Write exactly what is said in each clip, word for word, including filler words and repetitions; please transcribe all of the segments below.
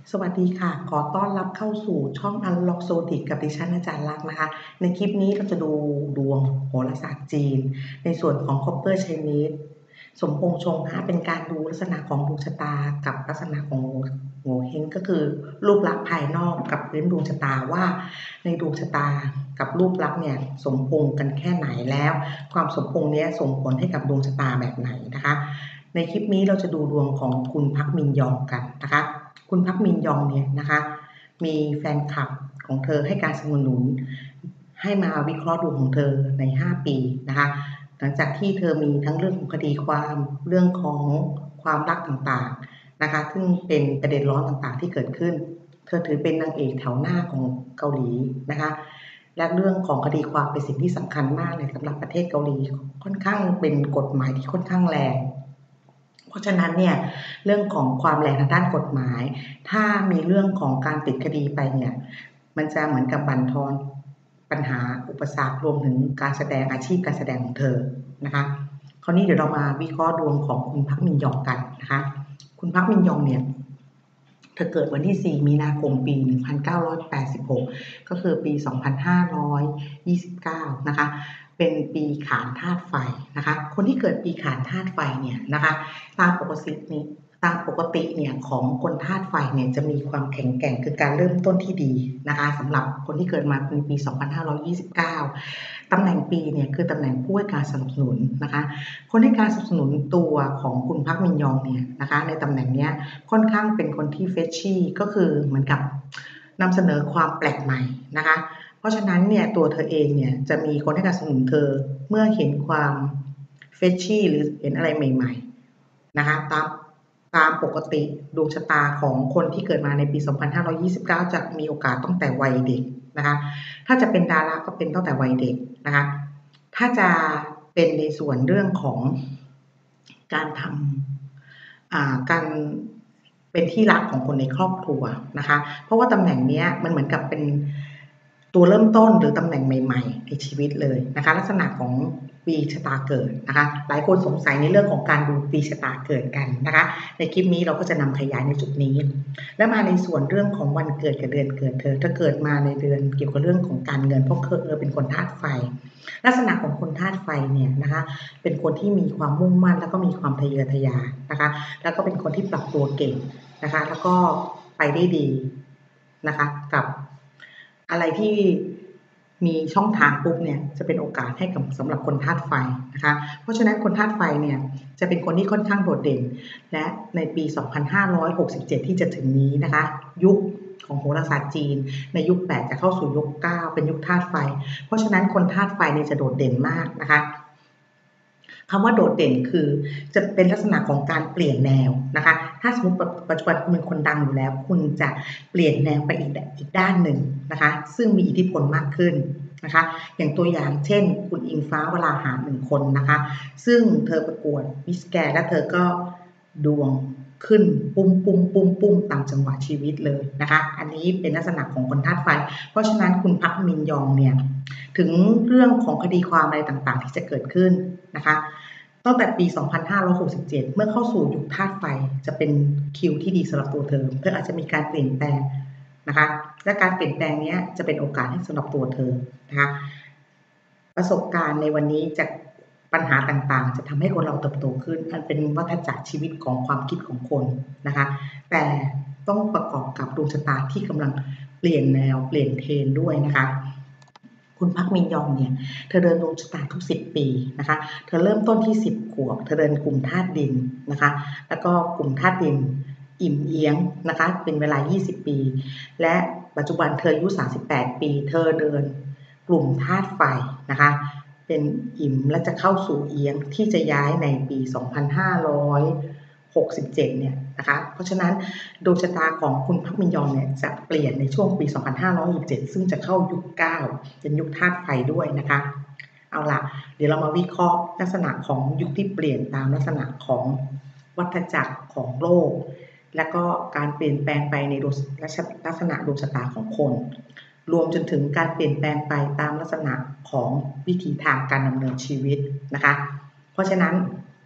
สวัสดีค่ะ ขอต้อนรับเข้าสู่ช่อง Unlock Zodiac กับดิฉันอาจารย์ลักษณ์นะคะ ในคลิปนี้เราจะดูดวงโหราศาสตร์จีนในส่วนของ Copper Chinese สมพงษ์ชงนะคะเป็นการดูลักษณะของดวงชะตากับลักษณะของโงเห้งก็คือรูปลักษณ์ภายนอกกับพื้นดวงชะตาว่าในดวงชะตากับรูปลักษณ์เนี่ยสมพงษ์กันแค่ไหนแล้วความสมพงษ์นี้ส่งผลให้กับดวงชะตาแบบไหนนะคะในคลิปนี้เราจะดูดวงของคุณพักมินยองกันนะคะคุณพักมินยองเนี่ยนะคะมีแฟนคลับของเธอให้การสนับสนุนให้มาวิเคราะห์ดวงของเธอในห้าปีนะคะหลังจากที่เธอมีทั้งเรื่องของคดีความเรื่องของความรักต่างๆนะคะซึ่งเป็นประเด็นร้อนต่างๆที่เกิดขึ้นเธอถือเป็นนางเอกแถวหน้าของเกาหลีนะคะและเรื่องของคดีความเป็นสิ่งที่สำคัญมากเลยสำหรับประเทศเกาหลีค่อนข้างเป็นกฎหมายที่ค่อนข้างแรงเพราะฉะนั้นเนี่ยเรื่องของความแรงทางด้านกฎหมายถ้ามีเรื่องของการติดคดีไปเนี่ยมันจะเหมือนกับบั่นทอนปัญหาอุปสรรครวมถึงการแสดงอาชีพการแสดงของเธอนะคะคราวนี้เดี๋ยวเรามาวิเคราะห์ดวงของคุณพักมินยองกันนะคะคุณพักมินยองเนี่ยเธอเกิดวันที่สี่มีนาคมปีหนึ่งพันเก้าร้อยแปดสิบหกก็คือปีสองพันห้าร้อยยี่สิบเก้านะคะเป็นปีขานธาตุไฟนะคะคนที่เกิดปีขานธาตุไฟเนี่ยนะคะตามปกตินี้ตามปกติเนี่ยของคนธาตุไฟเนี่ยจะมีความแข็งแกร่งคือการเริ่มต้นที่ดีนะคะสำหรับคนที่เกิดมาในปีสองพันห้าร้อยยี่สิบเก้าตำแหน่งปีเนี่ยคือตำแหน่งผู้ให้การสนับสนุนนะคะคนให้การสนับสนุนตัวของคุณพักมินยองเนี่ยนะคะในตำแหน่งเนี้ยค่อนข้างเป็นคนที่เฟชชี่ก็คือเหมือนกับนำเสนอความแปลกใหม่นะคะเพราะฉะนั้นเนี่ยตัวเธอเองเนี่ยจะมีคนให้การสนับสนุนเธอเมื่อเห็นความเฟชชี่หรือเห็นอะไรใหม่ๆนะคะตามตามปกติดวงชะตาของคนที่เกิดมาในปีสองพันห้าร้อยยี่สิบเก้าจะมีโอกาสตั้งแต่วัยเด็กนะคะถ้าจะเป็นดาราก็เป็นตั้งแต่วัยเด็กนะคะถ้าจะเป็นในส่วนเรื่องของการทำการเป็นที่รักของคนในครอบครัวนะคะเพราะว่าตำแหน่งนี้มันเหมือนกับเป็นตัวเริ่มต้นหรือตำแหน่งใหม่ๆในชีวิตเลยนะคะลักษณะของปีชะตาเกิดนะคะหลายคนสงสัยในเรื่องของการดูปีชะตาเกิดกันนะคะในคลิปนี้เราก็จะนำขยายในจุดนี้และมาในส่วนเรื่องของวันเกิดกับเดือนเกิดเธอถ้าเกิดมาในเดือนเกี่ยวกับเรื่องของการเงินเพราะเธอเป็นคนธาตุไฟลักษณะของคนธาตุไฟเนี่ยนะคะเป็นคนที่มีความมุ่งมั่นแล้วก็มีความทะเยอทะยานนะคะแล้วก็เป็นคนที่ปรับตัวเก่งนะคะแล้วก็ไปได้ดีนะคะกับอะไรที่มีช่องทางปุ๊บเนี่ยจะเป็นโอกาสให้กับสำหรับคนธาตุไฟนะคะเพราะฉะนั้นคนธาตุไฟเนี่ยจะเป็นคนที่ค่อนข้างโดดเด่นและในปีสองพันห้าร้อยหกสิบเจ็ดที่จะถึงนี้นะคะยุคของโหราศาสตร์จีนในยุคแปดจะเข้าสู่ยุคเก้าเป็นยุคธาตุไฟเพราะฉะนั้นคนธาตุไฟเนี่ยจะโดดเด่นมากนะคะคำว่าโดดเด่นคือจะเป็นลักษณะของการเปลี่ยนแนวนะคะถ้าสมมติปัจจุบันคุณเป็นคนดังอยู่แล้วคุณจะเปลี่ยนแนวไปอีกอีกด้านหนึ่งนะคะซึ่งมีอิทธิพลมากขึ้นนะคะอย่างตัวอย่างเช่นคุณอิงฟ้าวราหะหนึ่งคนนะคะซึ่งเธอประกวดมิสแกรนด์และเธอก็ดวงขึ้นปุ้มปุ้มปุ้มปุ้มตามจังหวะชีวิตเลยนะคะอันนี้เป็นลักษณะของคนธาตุไฟเพราะฉะนั้นคุณพักมินยองเนี่ยถึงเรื่องของคดีความอะไรต่างๆที่จะเกิดขึ้นนะคะตั้งแต่ปีสองพันห้าร้อยหกสิบเจ็ดเมื่อเข้าสู่ยุคธาตุไฟจะเป็นคิวที่ดีสำหรับตัวเธอเธออาจจะมีการเปลี่ยนแปลงนะคะและการเปลี่ยนแปลงนี้จะเป็นโอกาสให้สำหรับตัวเธอนะคะประสบการณ์ในวันนี้จากปัญหาต่างๆจะทำให้คนเราเติบโตขึ้นมันเป็นวัฏจักรชีวิตของความคิดของคนนะคะแต่ต้องประกอบกับดวงชะตาที่กำลังเปลี่ยนแนวเปลี่ยนเทรนด้วยนะคะคุณพักมินยองเนี่ยเธอเดินดวงชะตาทุกสิบปีนะคะเธอเริ่มต้นที่สิบขวบเธอเดินกลุ่มธาตุดินนะคะแล้วก็กลุ่มธาตุดินอิ่มเอียงนะคะเป็นเวลายี่สิบปีและปัจจุบันเธออายุสามสิบแปดปีเธอเดินกลุ่มธาตุไฟนะคะเป็นอิ่มและจะเข้าสู่เอียงที่จะย้ายในปีสองพันห้าร้อยหกสิบเจ็ดเนี่ยนะคะเพราะฉะนั้นดวงชะตาของคุณพักมินยองเนี่ยจะเปลี่ยนในช่วงปีสองพันห้าร้อยหกสิบเจ็ดซึ่งจะเข้ายุคเก้าเป็นยุคธาตุไฟด้วยนะคะเอาล่ะเดี๋ยวเรามาวิเคราะห์ลักษณะของยุคที่เปลี่ยนตามลักษณะของวัฏจักรของโลกและก็การเปลี่ยนแปลงไปในลักษณะดวงชะตาของคนรวมจนถึงการเปลี่ยนแปลงไปตามลักษณะของวิถีทางการดำเนินชีวิตนะคะเพราะฉะนั้น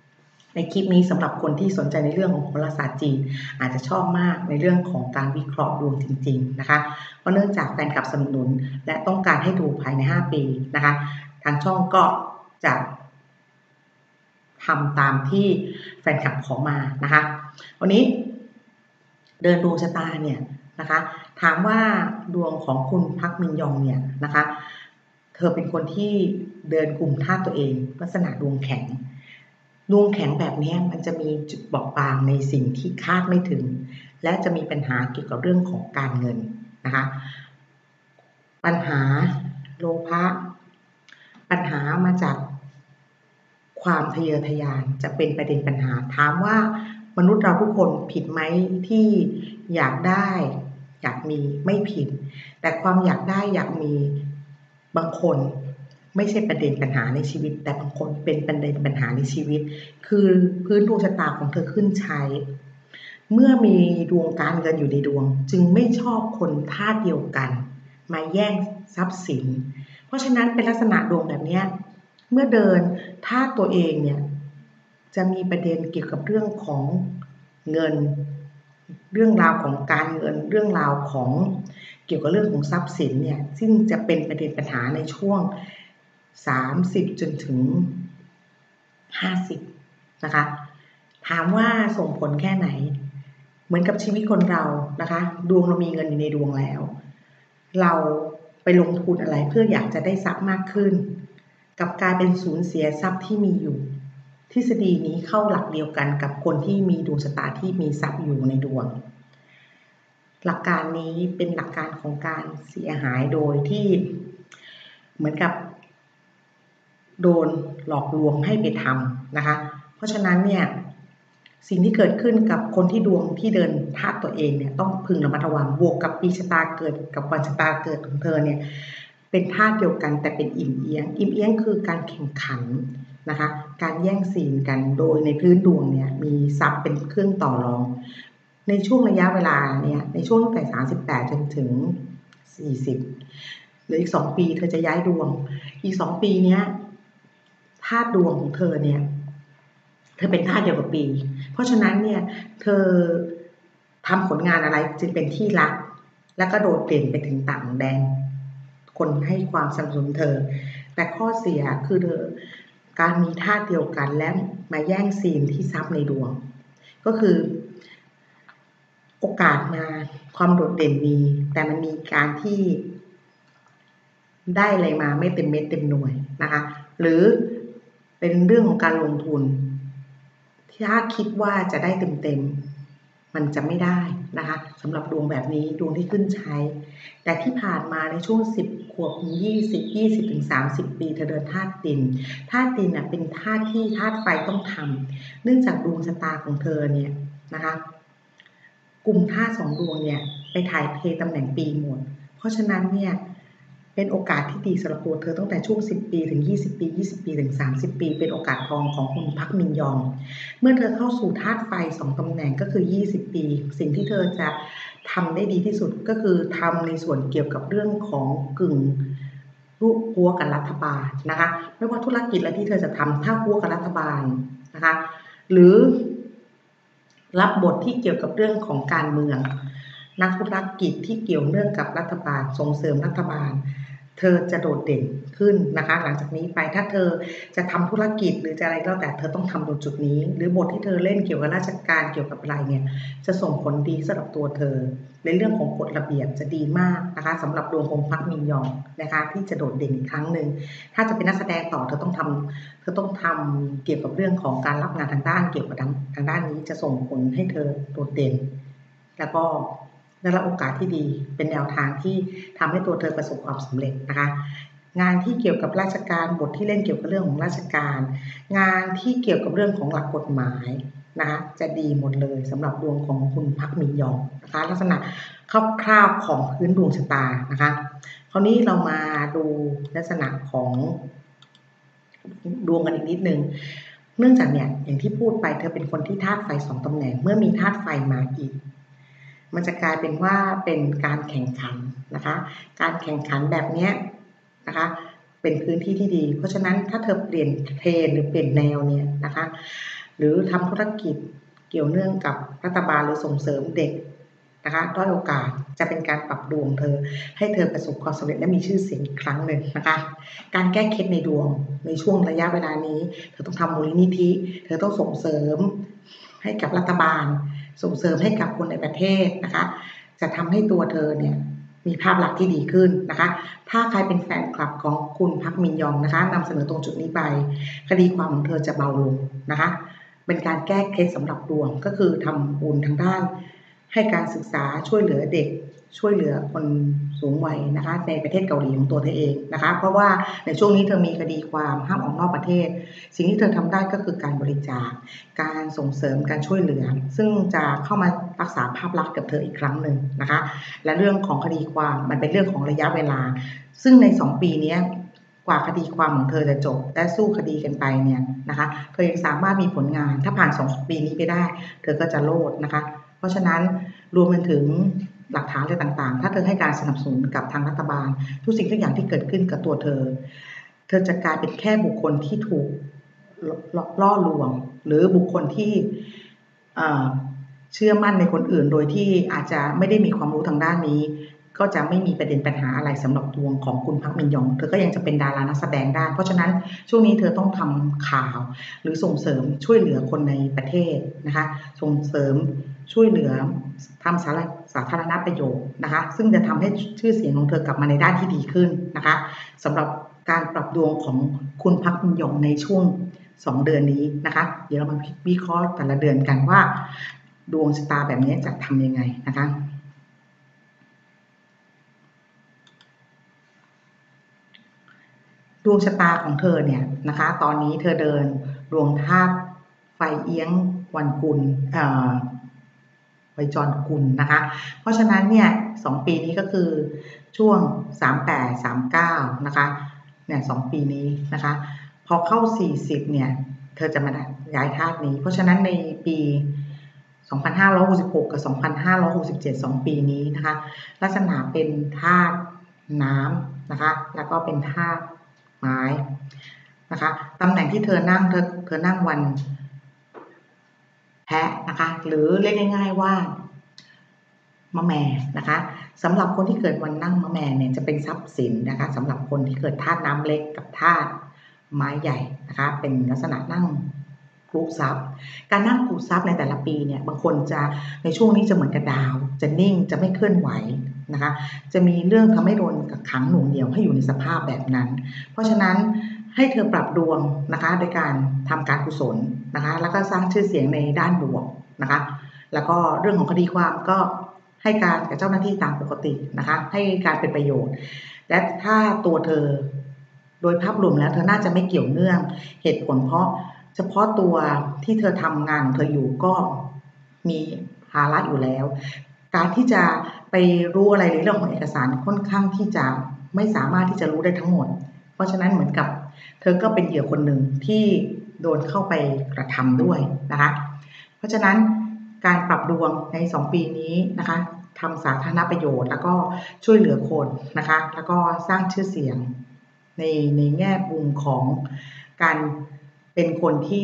ในคลิปนี้สำหรับคนที่สนใจในเรื่องของโหราศาสตร์จีนอาจจะชอบมากในเรื่องของการวิเคราะห์ดวงจริงๆนะคะเพราะเนื่องจากแฟนคลับสนับสนุนและต้องการให้ดูภายในห้าปีนะคะทางช่องก็จะทำตามที่แฟนคลับขอมานะคะวันนี้เดินดวงชะตาเนี่ยนะคะถามว่าดวงของคุณพักมินยองเนี่ยนะคะเธอเป็นคนที่เดินกลุ่มธาตุตัวเองลักษณะดวงแข็งดวงแข็งแบบนี้มันจะมีจุดบอบบางในสิ่งที่คาดไม่ถึงและจะมีปัญหาเกี่ยวกับเรื่องของการเงินนะคะปัญหาโลภะปัญหามาจากความทะเยอทะยานจะเป็นประเด็นปัญหาถามว่ามนุษย์เราทุกคนผิดไหมที่อยากได้อยากมีไม่ผิดแต่ความอยากได้อยากมีบางคนไม่ใช่ประเด็นปัญหาในชีวิตแต่บางคนเป็นประเด็นปัญหาในชีวิตคือพื้นดวงชะตาของเธอขึ้นใช้เมื่อมีดวงการเงินอยู่ในดวงจึงไม่ชอบคนธาตุเดียวกันมาแย่งทรัพย์สินเพราะฉะนั้นเป็นลักษณะดวงแบบนี้เมื่อเดินธาตุตัวเองเนี่ยจะมีประเด็นเกี่ยวกับเรื่องของเงินเรื่องราวของการเงินเรื่องราวของเกี่ยวกับเรื่องของทรัพย์สินเนี่ยซึ่งจะเป็นประเด็นปัญหาในช่วงสามสิบจนถึงห้าสิบนะคะถามว่าส่งผลแค่ไหนเหมือนกับชีวิตคนเรานะคะดวงเรามีเงินอยู่ในดวงแล้วเราไปลงทุนอะไรเพื่ออยากจะได้ทรัพย์มากขึ้นกับกลายเป็นสูญเสียทรัพย์ที่มีอยู่ทฤษฎีนี้เข้าหลักเดียวกันกับคนที่มีดวงชะตาที่มีทรัพย์อยู่ในดวงหลักการนี้เป็นหลักการของการเสียหายโดยที่เหมือนกับโดนหลอกลวงให้ไปทำนะคะเพราะฉะนั้นเนี่ยสิ่งที่เกิดขึ้นกับคนที่ดวงที่เดินธาตุตัวเองเนี่ยต้องพึงระมัดระวังบวกกับปีชะตาเกิดกับวันชะตาเกิดของเธอเนี่ยเป็นธาตุเดียวกันแต่เป็นอิ่มเอียงอิ่มเอียงคือการแข่งขันนะคะการแย่งซีนกันโดยในพื้นดวงเนี่ยมีทรัพย์เป็นเครื่องต่อรองในช่วงระยะเวลาเนี่ยในช่วงตั้งแต่สามสิบแปดจนถึงสี่สิบหรืออีกสองปีเธอจะย้ายดวงอีกสองปีเนี้ยธาตุดวงของเธอเนี่ยเธอเป็นธาตุเดียวกับปีเพราะฉะนั้นเนี่ยเธอทำผลงานอะไรจึงเป็นที่รักและก็โดดเด่นไปถึงต่างแดนคนให้ความสนับสนุนเธอแต่ข้อเสียคือเธอการมีธาตุเดียวกันและมาแย่งซีนที่ทรัพย์ในดวงก็คือโอกาสมาความโดดเด่นมีแต่มันมีการที่ได้อะไรมาไม่เต็มเม็ดเต็มหน่วยนะคะหรือเป็นเรื่องของการลงทุนถ้าคิดว่าจะได้เต็มๆมันจะไม่ได้นะคะสำหรับดวงแบบนี้ดวงที่ขึ้นใช้แต่ที่ผ่านมาในช่วงสิบขวบถึงยี่สิบ ยี่สิบถึงสามสิบปีเธอเดินธาตุดินธาตุดินน่ะเป็นธาตุที่ธาตุไฟต้องทำเนื่องจากดวงชะตาของเธอเนี่ยนะคะกลุ่มธาตุสองดวงเนี่ยไปถ่ายเทตำแหน่งปีหมดเพราะฉะนั้นเนี่ยเป็นโอกาสที่ดีสำหรับตัวเธอตั้งแต่ช่วงสิบปีถึงยี่สิบปียี่สิบปีถึงสามสิบปีเป็นโอกาสทองของคุณพักมินยองเมื่อเธอเข้าสู่ธาตุไฟสองตำแหน่งก็คือยี่สิบปีสิ่งที่เธอจะทำได้ดีที่สุดก็คือทำในส่วนเกี่ยวกับเรื่องของกึ่งรูปหัวกับรัฐบาลนะคะไม่ว่าธุรกิจอะไรที่เธอจะทำถ้าหัวกับรัฐบาลนะคะหรือรับบทที่เกี่ยวกับเรื่องของการเมืองนักธุรกิจที่เกี่ยวเนื่องกับรัฐบาลส่งเสริมรัฐบาลเธอจะโดดเด่นขึ้นนะคะหลังจากนี้ไปถ้าเธอจะทำธุรกิจหรือจะอะไรก็แต่เธอต้องทำตรงจุดนี้หรือบทที่เธอเล่นเกี่ยวกับราชการเกี่ยวกับอะไรเนี่ยจะส่งผลดีสำหรับตัวเธอในเรื่องของกฎระเบียบจะดีมากนะคะสำหรับดวงของพักมินยองนะคะที่จะโดดเด่นอีกครั้งหนึ่งถ้าจะเป็นนักแสดงต่อเธอต้องทำเธอต้องทำเกี่ยวกับเรื่องของการรับงานทางด้านเกี่ยวกับทางด้านนี้จะส่งผลให้เธอโดดเด่นแล้วก็ได้รับโอกาสที่ดีเป็นแนวทางที่ทำให้ตัวเธอประสบความสำเร็จนะคะงานที่เกี่ยวกับราชการบทที่เล่นเกี่ยวกับเรื่องของราชการงานที่เกี่ยวกับเรื่องของหลักกฎหมายนะคะจะดีหมดเลยสำหรับดวงของคุณพักมินยองนะคะลักษณะคร่าวๆของพื้นดวงชะตานะคะคราวนี้เรามาดูลักษณะของดวงกันอีกนิดนึงเนื่องจากเนี่ยอย่างที่พูดไปเธอเป็นคนที่ธาตุไฟสองตำแหน่งเมื่อมีธาตุไฟมาอีกมันจะกลายเป็นว่าเป็นการแข่งขันนะคะการแข่งขันแบบนี้นะคะเป็นพื้นที่ที่ดีเพราะฉะนั้นถ้าเธอเปลี่ยนเทรนหรือเปลี่ยนแนวเนี่ยนะคะหรือทำธุรกิจเกี่ยวเนื่องกับรัฐบาลหรือส่งเสริมเด็กนะคะด้อยโอกาสจะเป็นการปรับดวงเธอให้เธอประสบความสำเร็จและมีชื่อเสียงอีกครั้งหนึ่งนะคะการแก้เคล็ดในดวงในช่วงระยะเวลานี้เธอต้องทำมูลนิธิเธอต้องส่งเสริมให้กับรัฐบาลส่งเสริมให้กับคนในประเทศนะคะจะทำให้ตัวเธอเนี่ยมีภาพลักษณ์ที่ดีขึ้นนะคะถ้าใครเป็นแฟนคลับของคุณพักมินยองนะคะนำเสนอตรงจุดนี้ไปคดีความของเธอจะเบาลงนะคะเป็นการแก้เคล็ดสำหรับดวงก็คือทำบุญทางด้านให้การศึกษาช่วยเหลือเด็กช่วยเหลือคนสูงวัยนะคะในประเทศเกาหลีของตัวเธอเองนะคะเพราะว่าในช่วงนี้เธอมีคดีความห้ามออกนอกประเทศสิ่งที่เธอทำได้ก็คือการบริจาคการส่งเสริมการช่วยเหลือซึ่งจะเข้ามารักษาภาพลักษณ์กับเธออีกครั้งหนึ่งนะคะและเรื่องของคดีความมันเป็นเรื่องของระยะเวลาซึ่งในสองปีนี้กว่าคดีความของเธอจะจบและสู้คดีกันไปเนี่ยนะคะเธอยังสามารถมีผลงานถ้าผ่านสองปีนี้ไปได้เธอก็จะโลดนะคะเพราะฉะนั้นรวมไปถึงหลักฐานอะไรต่างๆถ้าเธอให้การสนับสนุนกับทางรัฐบาลทุกสิ่งทุกอย่างที่เกิดขึ้นกับตัวเธอเธอจะกลายเป็นแค่บุคคลที่ถูกล่อลวงหรือบุคคลที่เชื่อมั่นในคนอื่นโดยที่อาจจะไม่ได้มีความรู้ทางด้านนี้ก็จะไม่มีประเด็นปัญหาอะไรสำหรับดวงของคุณพักมินยองเธอก็ยังจะเป็นดารานักแสดงได้เพราะฉะนั้นช่วงนี้เธอต้องทำข่าวหรือส่งเสริมช่วยเหลือคนในประเทศนะคะส่งเสริมช่วยเหลือทำสาสาธารณประโยชน์นะคะซึ่งจะทำให้ชื่อเสียงของเธอกลับมาในด้านที่ดีขึ้นนะคะสำหรับการปรับดวงของคุณพักมินยองในช่วงสองเดือนนี้นะคะเดี๋ยวเรามาวิเคราะห์แต่ละเดือนกันว่าดวงชะตาแบบนี้จะทำยังไงนะคะดวงชะตาของเธอเนี่ยนะคะตอนนี้เธอเดินดวงธาตุไฟเอี้ยงวันกุลไฟจรกุลนะคะเพราะฉะนั้นเนี่ยสองปีนี้ก็คือช่วงสามแปด สามเก้านะคะเนี่ยสองปีนี้นะคะพอเข้าสี่สิบเนี่ยเธอจะมาย้ายธาตุนี้เพราะฉะนั้นในปีสองพันห้าร้อยหกสิบหกกับสองพันห้าร้อยหกสิบเจ็ด สองปีนี้นะคะลักษณะเป็นธาตุน้ำนะคะแล้วก็เป็นธาตุไม้นะคะตำแหน่งที่เธอนั่งเธอเธอนั่งวันแพะนะคะหรือเรียกง่ายๆว่ามะแม่นะคะสำหรับคนที่เกิดวันนั่งมะแม่เนี่ยจะเป็นทรัพย์สินนะคะสำหรับคนที่เกิดธาตุน้ำเล็กกับธาตุไม้ใหญ่นะคะเป็นลักษณะนั่งกรุ๊ปทรัพย์การนั่งกรุ๊ปทรัพย์ในแต่ละปีเนี่ยบางคนจะในช่วงนี้จะเหมือนกับดาวจะนิ่งจะไม่เคลื่อนไหวนะคะจะมีเรื่องทำให้โดนกักขังหน่วงเหนี่ยวให้อยู่ในสภาพแบบนั้นเพราะฉะนั้นให้เธอปรับดวงนะคะโดยการทำการกุศลนะคะแล้วก็สร้างชื่อเสียงในด้านบวกนะคะแล้วก็เรื่องของคดีความก็ให้การกับเจ้าหน้าที่ตามปกตินะคะให้การเป็นประโยชน์และถ้าตัวเธอโดยภาพรวมแล้วเธอน่าจะไม่เกี่ยวเนื่องเหตุผลเพราะเฉพาะตัวที่เธอทำงานเธออยู่ก็มีภาระอยู่แล้วการที่จะไปรู้อะไรในเรื่องของเอกสารค่อนข้างที่จะไม่สามารถที่จะรู้ได้ทั้งหมดเพราะฉะนั้นเหมือนกับเธอก็เป็นเหยื่อคนหนึ่งที่โดนเข้าไปกระทำด้วยนะคะเพราะฉะนั้นการปรับดวงในสองปีนี้นะคะทำสาธารณประโยชน์แล้วก็ช่วยเหลือคนนะคะแล้วก็สร้างชื่อเสียงในในแง่มุมของการเป็นคนที่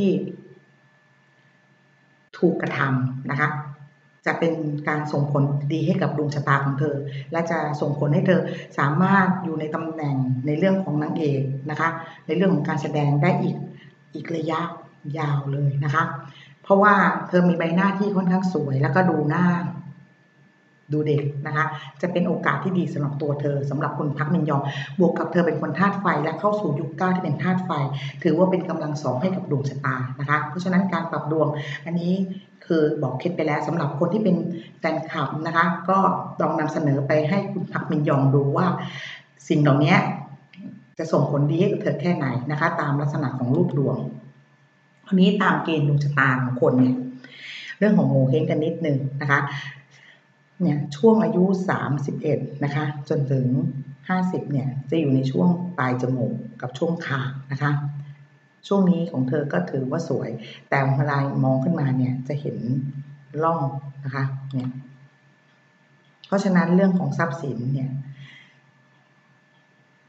ถูกกระทำนะคะจะเป็นการส่งผลดีให้กับดวงชะตาของเธอและจะส่งผลให้เธอสามารถอยู่ในตำแหน่งในเรื่องของนางเอกนะคะในเรื่องของการแสดงได้อีกอีกระยะยาวเลยนะคะเพราะว่าเธอมีใบหน้าที่ค่อนข้างสวยแล้วก็ดูหน้าดูเด็กนะคะจะเป็นโอกาสที่ดีสำหรับตัวเธอสำหรับคุณพักมินยองบวกกับเธอเป็นคนธาตุไฟและเข้าสู่ยุคเก้าที่เป็นธาตุไฟถือว่าเป็นกำลังสองให้กับดวงชะตานะคะเพราะฉะนั้นการปรับดวงอันนี้คือบอกเคล็ดไปแล้วสำหรับคนที่เป็นแฟนคลับนะคะก็ลองนำเสนอไปให้คุณพักมินยองดูว่าสิ่งเหล่านี้จะส่งผลดีให้กับเธอแค่ไหนนะคะตามลักษณะของรูปดวงทีนี้ตามเกณฑ์ดวงชะตาของคนเนี่ยเรื่องของโงเห้งกันนิดนึงนะคะเนี่ยช่วงอายุสามสิบเอ็ดนะคะจนถึงห้าสิบเนี่ยจะอยู่ในช่วงปลายจมูกกับช่วงคางนะคะช่วงนี้ของเธอก็ถือว่าสวยแต่เวลามองขึ้นมาเนี่ยจะเห็นร่องนะคะเนี่ยเพราะฉะนั้นเรื่องของทรัพย์สินเนี่ย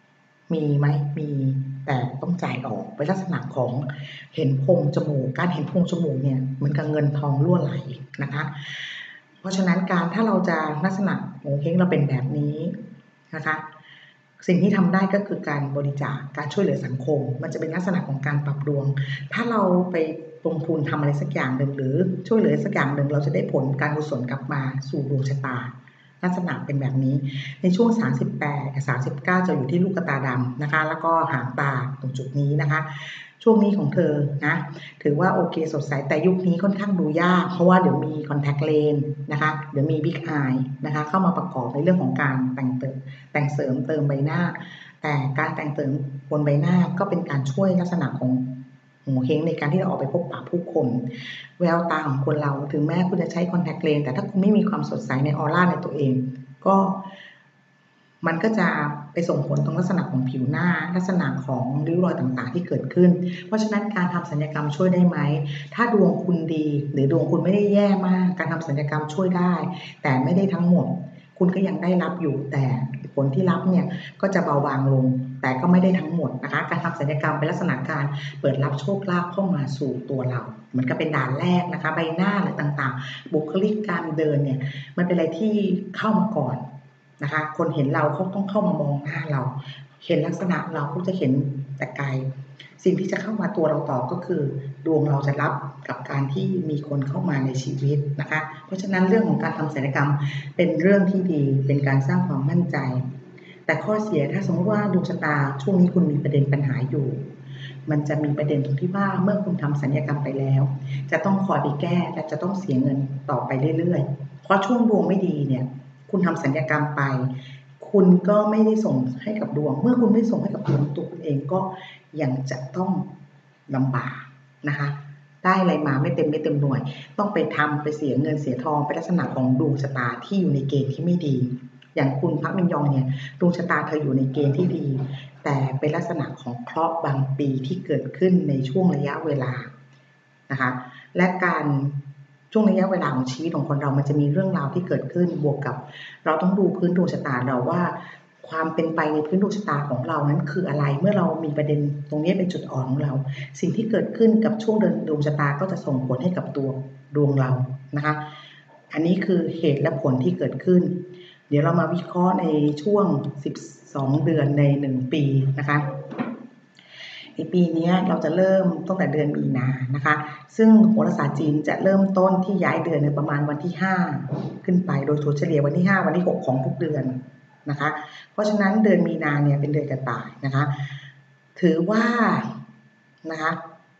มีไหมมีแต่ต้องจ่ายออกเป็นลักษณะของเห็นโพรงจมูกการเห็นโพรงจมูกเนี่ยเหมือนกับเงินทองรั่วไหลนะคะเพราะฉะนั้นการถ้าเราจะลักษณะโงเห้งเราเป็นแบบนี้นะคะสิ่งที่ทำได้ก็คือการบริจาคการช่วยเหลือสังคมมันจะเป็นลักษณะของการปรับดวงถ้าเราไปลงทุนทำอะไรสักอย่างหนึ่งหรือช่วยเหลือสักอย่างหนึ่งเราจะได้ผลการกุศลกลับมาสู่ดวงชะตาลักษณะเป็นแบบนี้ในช่วงสามสิบแปดกับสามสิบเก้าจะอยู่ที่ลูกตาดำนะคะแล้วก็หางตาตรงจุดนี้นะคะช่วงนี้ของเธอนะถือว่าโอเคสดใสแต่ยุคนี้ค่อนข้างดูยากเพราะว่าเดี๋ยวมีคอนแทคเลนส์นะคะเดี๋ยวมีบิ๊กอายนะคะเข้ามาประกอบในเรื่องของการแต่งเติมแต่งเสริมเติมใบหน้าแต่การแต่งเติมบนใบหน้าก็เป็นการช่วยลักษณะของโงเห้งในการที่เราออกไปพบปะผู้คนแววตาของคนเราถึงแม้คุณจะใช้คอนแทคเลนส์แต่ถ้าคุณไม่มีความสดใสในออร่าในตัวเองก็มันก็จะไปส่งผลตรงลักษณะของผิวหน้าลักษณะของริ้วรอยต่างๆที่เกิดขึ้นเพราะฉะนั้นการทำศัลยกรรมช่วยได้ไหมถ้าดวงคุณดีหรือดวงคุณไม่ได้แย่มากการทำศัลยกรรมช่วยได้แต่ไม่ได้ทั้งหมดคุณก็ยังได้รับอยู่แต่ผลที่รับเนี่ยก็จะเบาบางลงแต่ก็ไม่ได้ทั้งหมดนะคะการทำศัลยกรรมเป็นลักษณะการเปิดรับโชคลาภเข้ามาสู่ตัวเราเหมือนกับเป็นด่านแรกนะคะใบหน้าหรือต่างๆบุคลิกการเดินเนี่ยมันเป็นอะไรที่เข้ามาก่อนนะคะคนเห็นเราเขาต้องเข้ามามองหน้าเราเห็นลักษณะเราเขาจะเห็นแต่ไกลสิ่งที่จะเข้ามาตัวเราต่อก็คือดวงเราจะรับกับการที่มีคนเข้ามาในชีวิตนะคะเพราะฉะนั้นเรื่องของการทำศัลยกรรมเป็นเรื่องที่ดีเป็นการสร้างความมั่นใจแต่ข้อเสียถ้าสมมติว่าดวงชะตาช่วงนี้คุณมีประเด็นปัญหาอยู่มันจะมีประเด็นตรงที่ว่าเมื่อคุณทำศัลยกรรมไปแล้วจะต้องคอยไปแก้และจะต้องเสียเงินต่อไปเรื่อยๆเพราะช่วงดวงไม่ดีเนี่ยคุณทำศัลยกรรมไปคุณก็ไม่ได้ส่งให้กับดวงเมื่อคุณไม่ส่งให้กับดวงตัวคุณเองก็ยังจะต้องลำบากนะคะได้อะไรมาไม่เต็มไม่เต็มหน่วยต้องไปทำไปเสียเงินเสียทองเป็นลักษณะของดวงชะตาที่อยู่ในเกณฑ์ที่ไม่ดีอย่างคุณพักมินยองเนี่ยดวงชะตาเธออยู่ในเกณฑ์ที่ดีแต่เป็นลักษณะของเคราะห์บางปีที่เกิดขึ้นในช่วงระยะเวลานะคะและการช่วงระยะเวลาของชีวิตของคนเรามันจะมีเรื่องราวที่เกิดขึ้นบวกกับเราต้องดูพื้นดวงชะตาเราว่าความเป็นไปในพื้นดวงชะตาของเรานั้นคืออะไรเมื่อเรามีประเด็นตรงนี้เป็นจุดอ่อนของเราสิ่งที่เกิดขึ้นกับช่วงเดือนดวงชะตาก็จะส่งผลให้กับตัวดวงเรานะคะอันนี้คือเหตุและผลที่เกิดขึ้นเดี๋ยวเรามาวิเคราะห์ในช่วงสิบสองเดือนในหนึ่งปีนะคะในปีนี้เราจะเริ่มตั้งแต่เดือนมีนานะคะซึ่งโหราศาสตร์จีนจะเริ่มต้นที่ย้ายเดือนในประมาณวันที่ห้าขึ้นไปโดยเฉลี่ยวันที่ห้าวันที่หกของทุกเดือนนะคะเพราะฉะนั้นเดือนมีนาเนี่ยเป็นเดือนกระต่ายนะคะถือว่านะคะ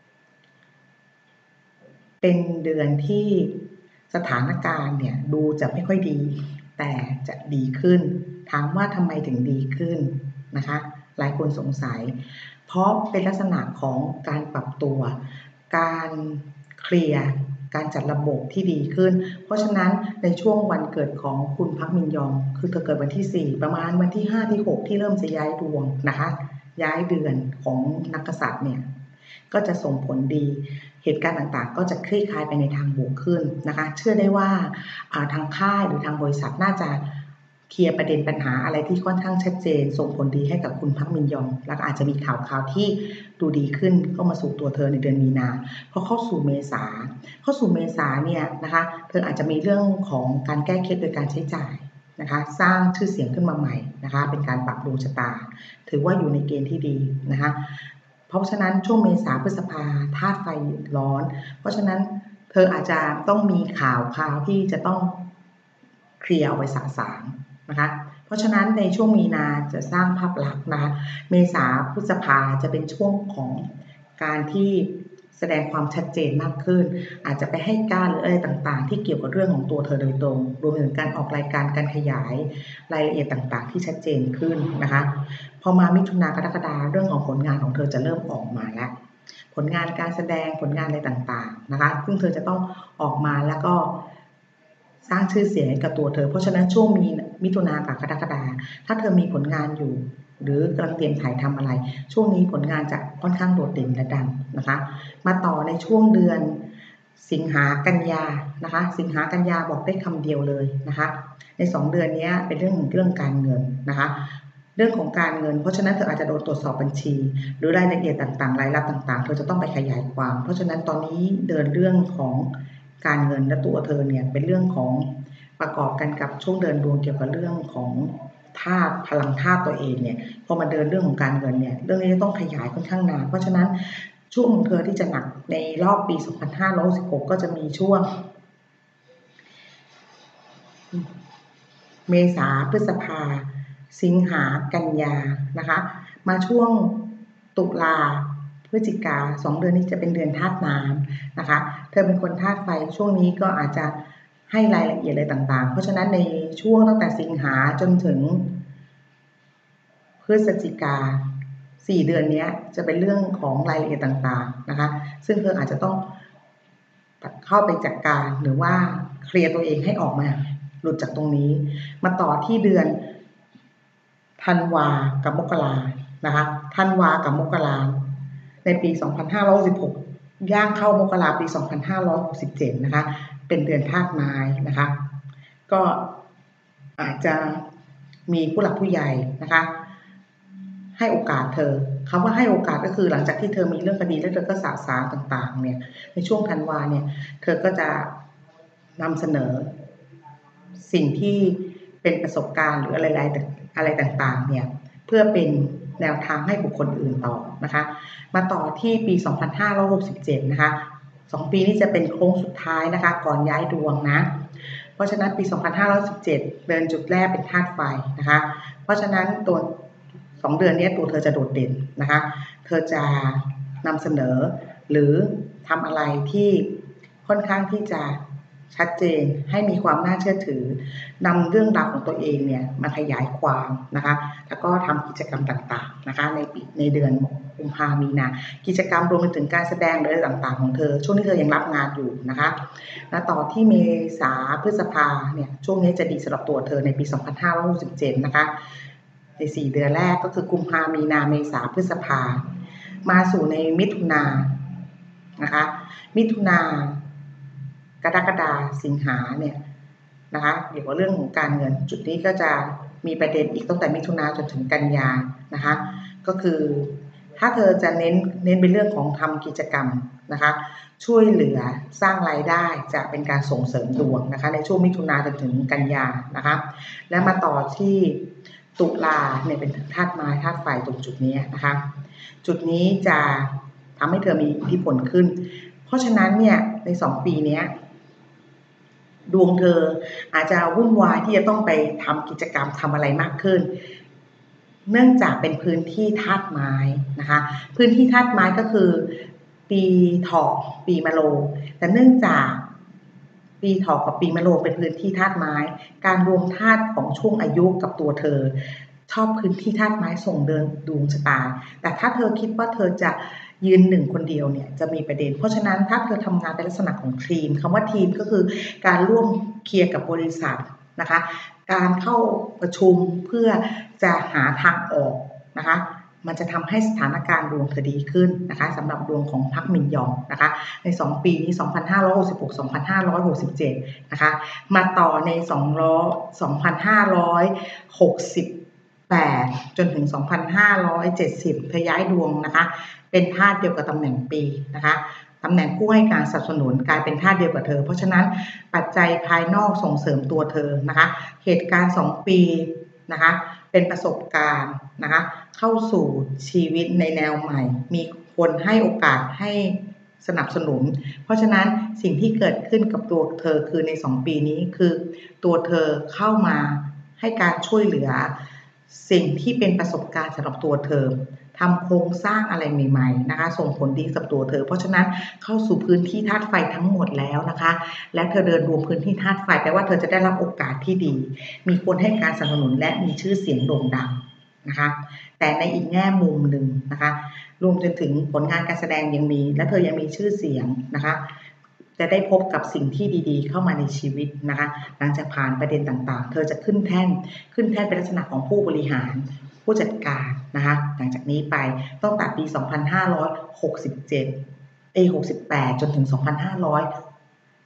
เป็นเดือนที่สถานการณ์เนี่ยดูจะไม่ค่อยดีแต่จะดีขึ้นถามว่าทำไมถึงดีขึ้นนะคะหลายคนสงสัยเพราะเป็นลักษณะของการปรับตัวการเคลียร์การจัดระบบที่ดีขึ้นเพราะฉะนั้นในช่วงวันเกิดของคุณพักมินยองคือเธอเกิดวันที่สี่ประมาณวันที่ห้าที่หกที่เริ่มจะย้ายดวงนะคะย้ายเดือนของนักกษัตริย์เนี่ยก็จะส่งผลดีเหตุการณ์ต่างๆก็จะคลี่คลายไปในทางบวกขึ้นนะคะเชื่อได้ว่าทางค่ายหรือทางบริษัทน่าจะเคลียร์ประเด็นปัญหาอะไรที่ค่อนข้างชัดเจนส่งผลดีให้กับคุณพักมินยองแล้วอาจจะมีข่าวข่าวที่ดูดีขึ้นเข้ามาสู่ตัวเธอในเดือนมีนาพอเข้าสู่เมษาเข้าสู่เมษาเนี่ยนะคะเธออาจจะมีเรื่องของการแก้เคล็ดโดยการใช้จ่ายนะคะสร้างชื่อเสียงขึ้นมาใหม่นะคะเป็นการปรับดวงชะตาถือว่าอยู่ในเกณฑ์ที่ดีนะคะเพราะฉะนั้นช่วงเมษาพฤษภาธาตุไฟร้อนเพราะฉะนั้นเธออาจจะต้องมีข่าวข่าวที่จะต้องเคลียร์เอาไว้สะสางนะคะเพราะฉะนั้นในช่วงมีนาจะสร้างภาพลักษณ์นะคะเมษาพฤษภาจะเป็นช่วงของการที่แสดงความชัดเจนมากขึ้นอาจจะไปให้การหรืออะไรต่างๆที่เกี่ยวกับเรื่องของตัวเธอโดยตรงรวมถึงการออกรายการการขยายรายละเอียดต่างๆที่ชัดเจนขึ้นนะคะพอมามิถุนากรกฎาเรื่องของผลงานของเธอจะเริ่มออกมาแล้วผลงานการแสดงผลงานอะไรต่างๆนะคะซึ่งเธอจะต้องออกมาแล้วก็สร้างชื่อเสียงให้กับตัวเธอเพราะฉะนั้นช่วงมีมิถุนากรกฎาถ้าเธอมีผลงานอยู่หรือกำลังเตรียมถ่ายทำอะไรช่วงนี้ผลงานจะค่อนข้างโดดเด่นและดังนะคะมาต่อในช่วงเดือนสิงหากันยานะคะสิงหากันยาบอกได้คำเดียวเลยนะคะในสองเดือนนี้เป็นเรื่องเรื่องการเงินนะคะเรื่องของการเงินเพราะฉะนั้นเธออาจจะโดนตรวจสอบบัญชีหรือรายละเอียดต่างๆรายรับต่างๆเธอจะต้องไปขยายความเพราะฉะนั้นตอนนี้เดินเรื่องของการเงินและตัวเธอเนี่ยเป็นเรื่องของประกอบกันกับช่วงเดินดวงเกี่ยวกับเรื่องของธาตุพลังธาตุตัวเองเนี่ยพอมาเดินเรื่องของการเงินเนี่ยเรื่องนี้ต้องขยายค่อนข้างนานเพราะฉะนั้นช่วงของเธอที่จะหนักในรอบปีสองพันห้าร้อยหกสิบหกก็จะมีช่วงเมษาพฤษภาสิงหากันยานะคะมาช่วงตุลาพฤศจิกาสองเดือนนี้จะเป็นเดือนธาตุน้ำนะคะเธอเป็นคนธาตุไฟช่วงนี้ก็อาจจะให้รายละเอียดอะไรต่างๆเพราะฉะนั้นในช่วงตั้งแต่สิงหาจนถึงพฤศจิกาสี่เดือนนี้จะเป็นเรื่องของรายละเอียดต่างๆนะคะซึ่งเธออาจจะต้องเข้าไปจัดการหรือว่าเคลียร์ตัวเองให้ออกมาหลุดจากตรงนี้มาต่อที่เดือนธันวากับมกรานะคะธันวากับมกราในปีสองพันห้าร้อยสิบหกย่างเข้ามกราปีสองพันห้าร้อยหกสิบเจ็ดนะคะเป็นเดือนธาตุไม้นะคะก็อาจจะมีผู้หลักผู้ใหญ่นะคะให้โอกาสเธอคำว่าให้โอกาสก็คือหลังจากที่เธอมีเรื่องคดีแล้วเธอก็สะสางต่างๆเนี่ยในช่วงธันวาเนี่ยเธอก็จะนำเสนอสิ่งที่เป็นประสบการณ์หรืออะไรๆอะไรต่างๆเนี่ยเพื่อเป็นแนวทางให้บุคคลอื่นต่อนะคะมาต่อที่ปีสองพันห้าร้อยหกสิบเจ็ดนะคะสองปีนี้จะเป็นโค้งสุดท้ายนะคะก่อนย้ายดวงนะเพราะฉะนั้นปีสองพันห้าร้อยสิบเจ็ดเดินจุดแรกเป็นธาตุไฟนะคะเพราะฉะนั้นตัวสองเดือนนี้ตัวเธอจะโดดเด่นนะคะเธอจะนำเสนอหรือทำอะไรที่ค่อนข้างที่จะชัดเจนให้มีความน่าเชื่อถือนำเรื่องราวของตัวเองเนี่ยมาขยายความนะคะแล้วก็ทำกิจกรรมต่างๆนะคะในปีในเดือนกุมภามีนากิจกรรมรวมไปถึงการแสดงหรืออะไรต่างๆของเธอช่วงที่เธอยังรับงานอยู่นะคะและต่อที่เมษาพฤษภาเนี่ยช่วงนี้จะดีสำหรับตัวเธอในปีสองพันห้าร้อยหกสิบเจ็ดนะคะในสี่เดือนแรกก็คือกุมภามีนาเมษาพฤษภามาสู่ในมิถุนานะคะมิถุนากรกฎาสิงหาเนี่ยนะคะเกี่ยวกับเรื่องของการเงินจุดนี้ก็จะมีประเด็นอีกตั้งแต่มิถุนาจนถึงกันยานะคะก็คือถ้าเธอจะเน้นเน้นเป็นเรื่องของทำกิจกรรมนะคะช่วยเหลือสร้างรายได้จะเป็นการส่งเสริมดวงนะคะในช่วงมิถุนาจนถึงกันยานะคะและมาต่อที่ตุลาเนี่ยเป็นธาตุไม้ธาตุไฟตรงจุดนี้นะคะจุดนี้จะทำให้เธอมีอิทธิพลขึ้นเพราะฉะนั้นเนี่ยในสองปีนี้ดวงเธออาจจะวุ่นวายที่จะต้องไปทำกิจกรรมทำอะไรมากขึ้นเนื่องจากเป็นพื้นที่ธาตุไม้นะคะพื้นที่ธาตุไม้ก็คือปีเถาะปีมะโรงแต่เนื่องจากปีเถาะกับปีมะโรงเป็นพื้นที่ธาตุไม้การรวมธาตุของช่วงอายุกับตัวเธอชอบพื้นที่ธาตุไม้ส่งเดินดวงชะตาแต่ถ้าเธอคิดว่าเธอจะยืนหนึ่งคนเดียวเนี่ยจะมีประเด็นเพราะฉะนั้นถ้าเธอทำงานเป็นลักษณะของทีมคำว่าทีมก็คือการร่วมเคลียร์กับบริษัทนะคะการเข้าประชุมเพื่อจะหาทางออกนะคะมันจะทำให้สถานการณ์ดวงเธอดีขึ้นนะคะสำหรับดวงของพรรคมินยองนะคะในสองปีนี้สองพันห้าร้อยหกสิบหก สองพันห้าร้อยหกสิบเจ็ดนะคะมาต่อในสองพันห้าร้อยหกสิบแปดจนถึงสองพันห้าร้อยเจ็ดสิบเธอย้ายดวงนะคะเป็นธาตุเดียวกับตำแหน่งปีนะคะตำแหน่งผู้ให้การสนับสนุนกลายเป็นธาตุเดียวกับเธอเพราะฉะนั้นปัจจัยภายนอกส่งเสริมตัวเธอนะคะเหตุการณ์สองปีนะคะเป็นประสบการณ์นะคะเข้าสู่ชีวิตในแนวใหม่มีคนให้โอกาสให้สนับสนุนเพราะฉะนั้นสิ่งที่เกิดขึ้นกับตัวเธอคือในสองปีนี้คือตัวเธอเข้ามาให้การช่วยเหลือสิ่งที่เป็นประสบการณ์สำหรับตัวเธอทำโครงสร้างอะไรใหม่ๆนะคะส่งผลดีกับตัวเธอเพราะฉะนั้นเข้าสู่พื้นที่ธาตุไฟทั้งหมดแล้วนะคะและเธอเดินรวมพื้นที่ธาตุไฟแปลว่าเธอจะได้รับโอกาสที่ดีมีคนให้การสนับสนุนและมีชื่อเสียงโด่งดังนะคะแต่ในอีกแง่มุมหนึ่งนะคะรวมจนถึงผลงานการแสดงยังมีและเธอยังมีชื่อเสียงนะคะจะได้พบกับสิ่งที่ดีๆเข้ามาในชีวิตนะคะหลังจากผ่านประเด็นต่างๆเธอจะขึ้นแท่นขึ้นแท่นเป็นลักษณะของผู้บริหารผู้จัดการนะคะหลังจากนี้ไปตั้งแต่ปีสองพันห้าร้อยหกสิบเจ็ดเอหกสิบแปดจนถึงสองพันห้าร้อย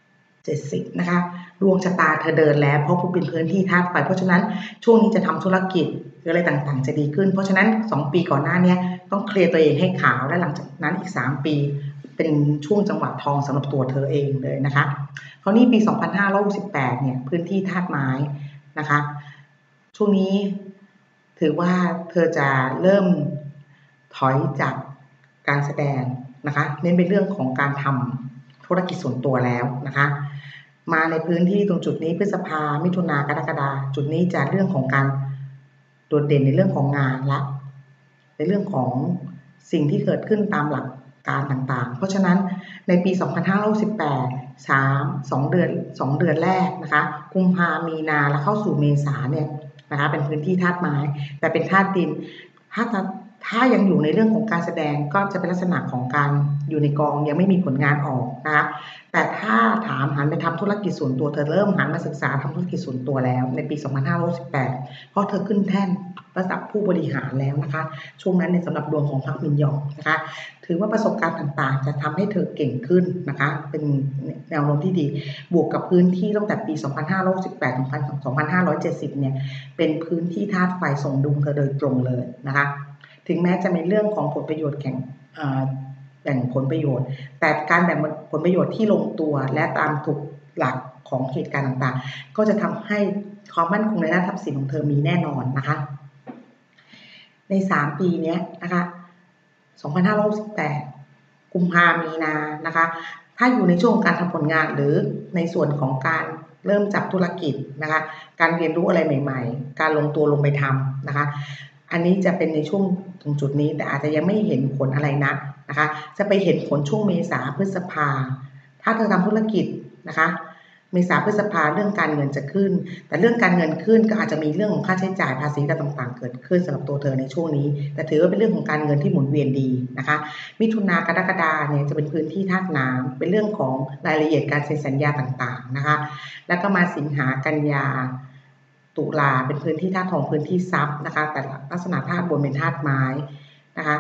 เจ็ดสิบนะคะดวงชะตาเธอเดินแล้วเพราะเป็นพื้นที่ธาตุไฟเพราะฉะนั้นช่วงนี้จะทำธุรกิจหรืออะไรต่างๆจะดีขึ้นเพราะฉะนั้นสองปีก่อนหน้านี้ต้องเคลียร์ตัวเองให้ขาวและหลังจากนั้นอีกสามปีเป็นช่วงจังหวะทองสำหรับตัวเธอเองเลยนะคะคราวนี้ปีสองพันห้าร้อยหกสิบแปดเนี่ยพื้นที่ธาตุไม้นะคะช่วงนี้ถือว่าเธอจะเริ่มถอยจากการแสดงนะคะเน้นเป็นเรื่องของการทำธุรกิจส่วนตัวแล้วนะคะมาในพื้นที่ตรงจุดนี้พฤษภามิถุนากรกฎาจุดนี้จะเรื่องของการโดดเด่นในเรื่องของงานและในเรื่องของสิ่งที่เกิดขึ้นตามหลักการต่างๆเพราะฉะนั้นในปีสองพันห้าร้อยสิบแปด สาม สองเดือนสองเดือนแรกนะคะกุมภามีนาและเข้าสู่เมษาเนี่ยนะคะเป็นพื้นที่ธาตุไม้แต่เป็นธาตุดินถ้าถ้ายังอยู่ในเรื่องของการแสดงก็จะเป็นลักษณะของการอยู่ในกองยังไม่มีผลงานออกนะคะแต่ถ้าถามหันไปทำธุรกิจส่วนตัวเธอเริ่มหันมาศึกษาทำธุรกิจส่วนตัวแล้วในปีสองพันห้าร้อยสิบแปดเพราะเธอขึ้นแท่นระดับผู้บริหารแล้วนะคะช่วงนั้นในสำหรับดวงของพรรคมินยองนะคะถือว่าประสบการณ์ต่างๆจะทำให้เธอเก่งขึ้นนะคะเป็นแนวโน้มที่ดีบวกกับพื้นที่ตั้งแต่ปีสองพันห้าร้อยสิบแปดถึงสองพันห้าร้อยเจ็ดสิบเนี่ยเป็นพื้นที่ธาตุไฟส่งดวงเธอโดยตรงเลยนะคะถึงแม้จะมีเรื่องของผลประโยชน์แข่งแบ่งผลประโยชน์แต่การแบ่งผลประโยชน์ที่ลงตัวและตามถูกหลักของเหตุการณ์ต่างๆก็จะทำให้ความมั่นคงในด้านทรัพย์สินของเธอมีแน่นอนนะคะในสามปีนี้นะคะสองพันห้าร้อยสิบแปดกุมภามีนานะคะถ้าอยู่ในช่วงการทำผลงานหรือในส่วนของการเริ่มจับธุรกิจนะคะการเรียนรู้อะไรใหม่ๆการลงตัวลงไปทำนะคะอันนี้จะเป็นในช่วงตรงจุดนี้แต่อาจจะยังไม่เห็นผลอะไรนักนะคะจะไปเห็นผลช่วงเมษาพฤษภาถ้าเธอทำธุรกิจนะคะเมษาพฤษภาเรื่องการเงินจะขึ้นแต่เรื่องการเงินขึ้นก็อาจจะมีเรื่องของค่าใช้จ่ายภาษีต่างๆเกิดขึ้นสำหรับตัวเธอในช่วงนี้แต่ถือว่าเป็นเรื่องของการเงินที่หมุนเวียนดีนะคะมิถุนากรกฎาเนี่ยจะเป็นพื้นที่ธาตุน้ำเป็นเรื่องของรายละเอียดการเซ็นสัญญาต่างๆนะคะแล้วก็มาสิงหากันยาตุลาเป็นพื้นที่ธาตุทองพื้นที่ทรัพย์นะคะแต่ลักษณะธาตุบนเป็นธาตุไม้นะคะ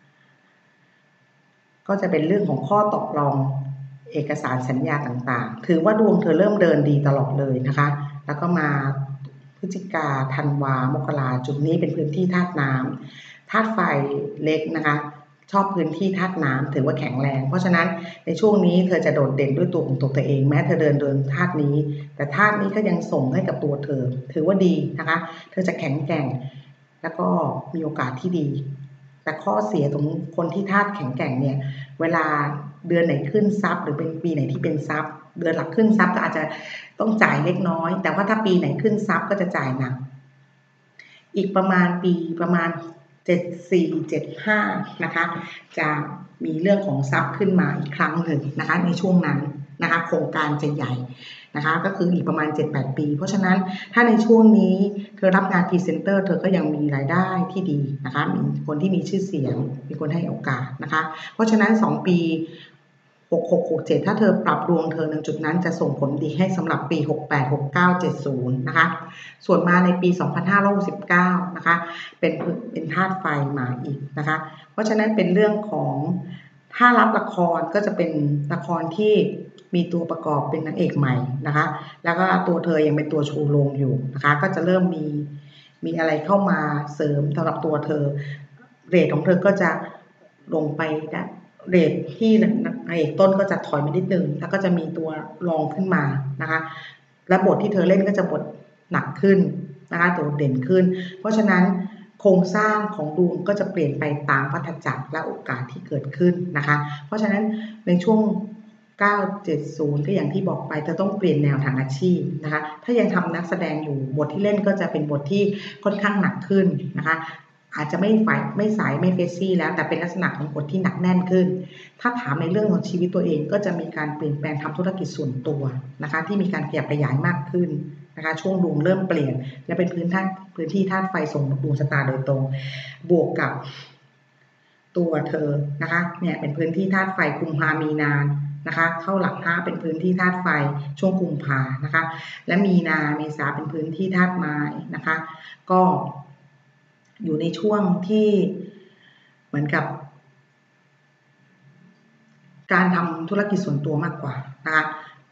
ก็จะเป็นเรื่องของข้อตกลงเอกสารสัญญาต่างๆถือว่าดวงเธอเริ่มเดินดีตลอดเลยนะคะแล้วก็มาพฤศจิกาธันวามกราจุดนี้เป็นพื้นที่ธาตุน้ำธาตุไฟเล็กนะคะชอบพื้นที่ธาตุน้ำถือว่าแข็งแรงเพราะฉะนั้นในช่วงนี้เธอจะโดดเด่นด้วยตัวของตัวเธอเองแม้เธอเดินเดินธาตุนี้แต่ธาตุนี้ก็ยังส่งให้กับตัวเธอถือว่าดีนะคะเธอจะแข็งแกร่งแล้วก็มีโอกาสที่ดีแต่ข้อเสียตรงคนที่ธาตุแข็งแกร่งเนี่ยเวลาเดือนไหนขึ้นทรัพย์หรือเป็นปีไหนที่เป็นทรัพย์เดือนหลักขึ้นทรัพย์ก็อาจจะต้องจ่ายเล็กน้อยแต่ว่าถ้าปีไหนขึ้นทรัพย์ก็จะจ่ายหนักอีกประมาณปีประมาณเจ็ดสี่ เจ็ดห้านะคะจะมีเรื่องของทรัพย์ขึ้นมาอีกครั้งหนึ่งนะคะในช่วงนั้นนะคะโครงการจะใหญ่นะคะก็คืออีกประมาณ เจ็ดแปด ปีเพราะฉะนั้นถ้าในช่วงนี้เธอรับงานพรีเซนเตอร์เธอก็ยังมีรายได้ที่ดีนะคะมีคนที่มีชื่อเสียงมีคนให้โอกาสนะคะเพราะฉะนั้นสองปีหก หก หก เจ็ดถ้าเธอปรับดวงเธอในจุดนั้นจะส่งผลดีให้สำหรับปีหก แปด หก เก้า เจ็ด ศูนย์นะคะส่วนมาในปีสองพันห้าร้อยหกสิบเก้านะคะเป็นเป็นธาตุไฟมาอีกนะคะเพราะฉะนั้นเป็นเรื่องของถ้ารับละครก็จะเป็นละครที่มีตัวประกอบเป็นนางเอกใหม่นะคะแล้วก็ตัวเธอยังเป็นตัวชูโรงอยู่นะคะก็จะเริ่มมีมีอะไรเข้ามาเสริมสำหรับตัวเธอเรทของเธอก็จะลงไปได้เรทที่นางเอกต้นก็จะถอยมานิดนึงแล้วก็จะมีตัวรองขึ้นมานะคะและบทที่เธอเล่นก็จะบทหนักขึ้นนะคะโดดเด่นขึ้นเพราะฉะนั้นโครงสร้างของดวงก็จะเปลี่ยนไปตามวัฏจักรและโอกาสที่เกิดขึ้นนะคะเพราะฉะนั้นในช่วงเก้า เจ็ด ศูนย์ก็อย่างที่บอกไปเธอต้องเปลี่ยนแนวทางอาชีพนะคะถ้ายังทำนักแสดงอยู่บทที่เล่นก็จะเป็นบทที่ค่อนข้างหนักขึ้นนะคะอาจจะไม่ฝ่ายไม่สายไม่เฟซซี่แล้วแต่เป็นลักษณะของบทที่หนักแน่นขึ้นถ้าถามในเรื่องของชีวิตตัวเองก็จะมีการเปลี่ยนแปลงทำธุรกิจส่วนตัวนะคะที่มีการขยับขยายมากขึ้นนะคะช่วงดวงเริ่มเปลี่ยนและเป็นพื้นธาตุพื้นที่ธาตุไฟส่งดวงชะตาโดยตรงบวกกับตัวเธอนะคะเนี่ยเป็นพื้นที่ธาตุไฟกุมภามีนานะคะเข้าหลักห้าเป็นพื้นที่ธาตุไฟช่วงกุมภานะคะและมีนาเมษาเป็นพื้นที่ธาตุไม้นะคะก็อยู่ในช่วงที่เหมือนกับการทำธุรกิจส่วนตัวมากกว่านะคะ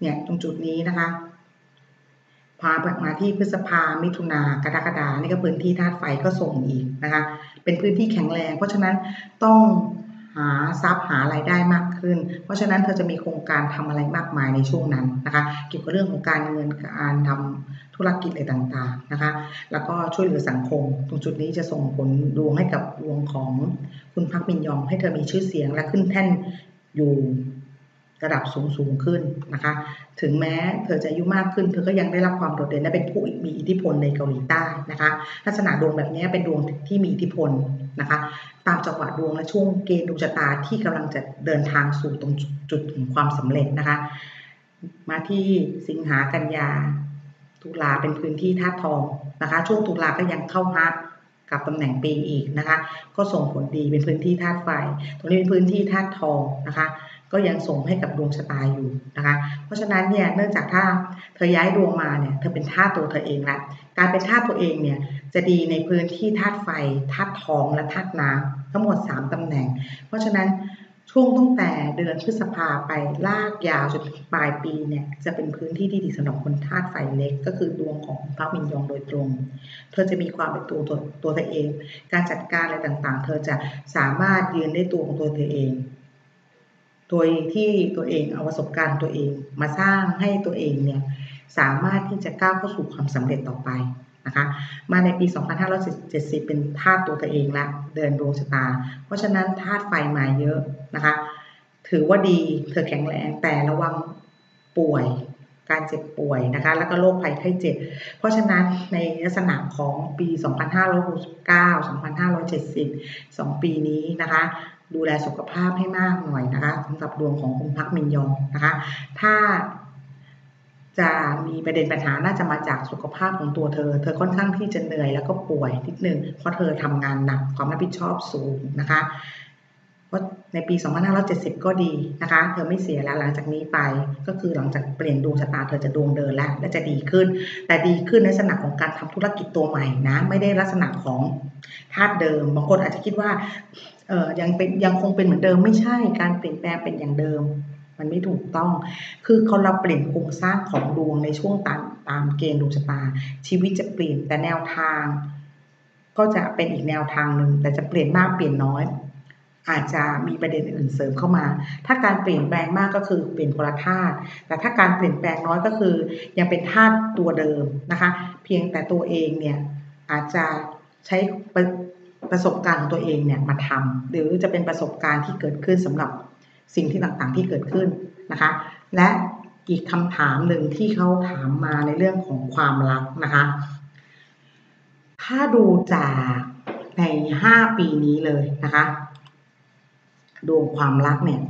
เนี่ยตรงจุดนี้นะคะพามาที่พฤษภามิถุนากรกฎานี่ก็พื้นที่ธาตุไฟก็ส่งอีกนะคะเป็นพื้นที่แข็งแรงเพราะฉะนั้นต้องหาทรัพย์หารายได้มากขึ้นเพราะฉะนั้นเธอจะมีโครงการทำอะไรมากมายในช่วงนั้นนะคะเกี่ยวกับเรื่องของการเงินการทำธุรกิจอะไรต่างๆนะคะแล้วก็ช่วยเหลือสังคมตรงจุดนี้จะส่งผลดวงให้กับดวงของคุณพักมินยองให้เธอมีชื่อเสียงและขึ้นแท่นอยู่ระดับสูงสูงขึ้นนะคะถึงแม้เธอจะอายุมากขึ้นเธอก็ยังได้รับความโดดเด่นและเป็นผู้มีอิทธิพลในเกาหลีใต้นะคะลักษณะดวงแบบนี้เป็นดวงที่มีอิทธิพลนะคะตามจังหวะดวงและช่วงเกณฑ์ดวงชะตาที่กำลังจะเดินทางสู่ตรงจุดของความสำเร็จนะคะมาที่สิงหากันยาตุลาเป็นพื้นที่ธาตุทองนะคะช่วงตุลาก็ยังเข้าฮักกับตำแหน่งปีอีกนะคะก็ส่งผลดีเป็นพื้นที่ธาตุไฟตรงนี้เป็นพื้นที่ธาตุทองนะคะก็ยังส่งให้กับดวงชะตาอยู่นะคะเพราะฉะนั้นเนี่ยเนื่องจากถ้าเธอย้ายดวงมาเนี่ยเธอเป็นธาตุตัวเธอเองละการเป็นธาตุตัวเองเนี่ยจะดีในพื้นที่ธาตุไฟธาตุทองและธาตุน้ำทั้งหมดสามตำแหน่งเพราะฉะนั้นช่วงตั้งแต่เดือนพฤษภาไปลากยาวจนถึงปลายปีเนี่ยจะเป็นพื้นที่ที่ดีสำหรับคนธาตุไฟเล็กก็คือดวงของพระมินยองโดยตรงเธอจะมีความเป็นตัวตัวตัวเธอเองการจัดการอะไรต่างๆเธอจะสามารถยืนได้ตัวของตัวเธอเองโดยที่ตัวเองเอาประสบการณ์ตัวเองมาสร้างให้ตัวเองเนี่ยสามารถที่จะก้าวเข้าสู่ความสำเร็จต่อไปนะคะมาในปี สองพันห้าร้อยเจ็ดสิบ เป็นธาตุตัวเธอเองละเดินดวงชะตาเพราะฉะนั้นธาตุไฟมาเยอะนะคะถือว่าดีเธอแข็งแรงแต่ระวังป่วยการเจ็บป่วยนะคะแล้วก็โรคภัยไข้เจ็บเพราะฉะนั้นในลักษณะของปี สองพันห้าร้อยหกสิบเก้า สองพันห้าร้อยเจ็ดสิบ สองปีนี้นะคะดูแลสุขภาพให้มากหน่อยนะคะสำหรับดวงของคุณพักมินยองนะคะถ้าจะมีประเด็นปัญหาน่าจะมาจากสุขภาพของตัวเธอเธอค่อนข้างที่จะเหนื่อยแล้วก็ป่วยนิดนึงเพราะเธอทำงานหนักความรับผิดชอบสูงนะคะเพราะในปี สองพันห้าร้อยเจ็ดสิบ ก็ดีนะคะเธอไม่เสียแล้วหลังจากนี้ไปก็คือหลังจากเปลี่ยนดวงชะตาเธอจะดวงเดินแล้วและจะดีขึ้นแต่ดีขึ้นในลักษณะของการทำธุรกิจตัวใหม่นะไม่ได้ลักษณะของธาตุเดิมบางคนอาจจะคิดว่าเออยังเป็นยังคงเป็นเหมือนเดิมไม่ใช่การเปลี่ยนแปลงเป็นอย่างเดิมมันไม่ถูกต้องคือเขาเราเปลี่ยนโครงสร้างของดวงในช่วงตามตามเกณฑ์ดวงชะตาชีวิตจะเปลี่ยนแต่แนวทางก็จะเป็นอีกแนวทางหนึ่งแต่จะเปลี่ยนมากเปลี่ยนน้อยอาจจะมีประเด็นอื่นเสริมเข้ามาถ้าการเปลี่ยนแปลงมากก็คือเปลี่ยนคนละธาตุแต่ถ้าการเปลี่ยนแปลงน้อยก็คือยังเป็นธาตุตัวเดิมนะคะเพียงแต่ตัวเองเนี่ยอาจจะใช้ประสบการณ์ของตัวเองเนี่ยมาทำหรือจะเป็นประสบการณ์ที่เกิดขึ้นสำหรับสิ่งที่ต่างๆที่เกิดขึ้นนะคะและอีกคำถามหนึ่งที่เขาถามมาในเรื่องของความรักนะคะถ้าดูจากในห้าปีนี้เลยนะคะดวงความรักเนี่ย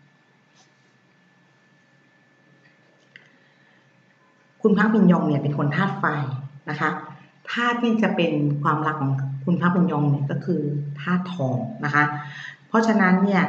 คุณพักมินยองเนี่ยเป็นคนธาตุไฟนะคะธาตุที่จะเป็นความรักของคุณพักมินยองเนี่ยก็คือธาตุทองนะคะเพราะฉะนั้นเนี่ย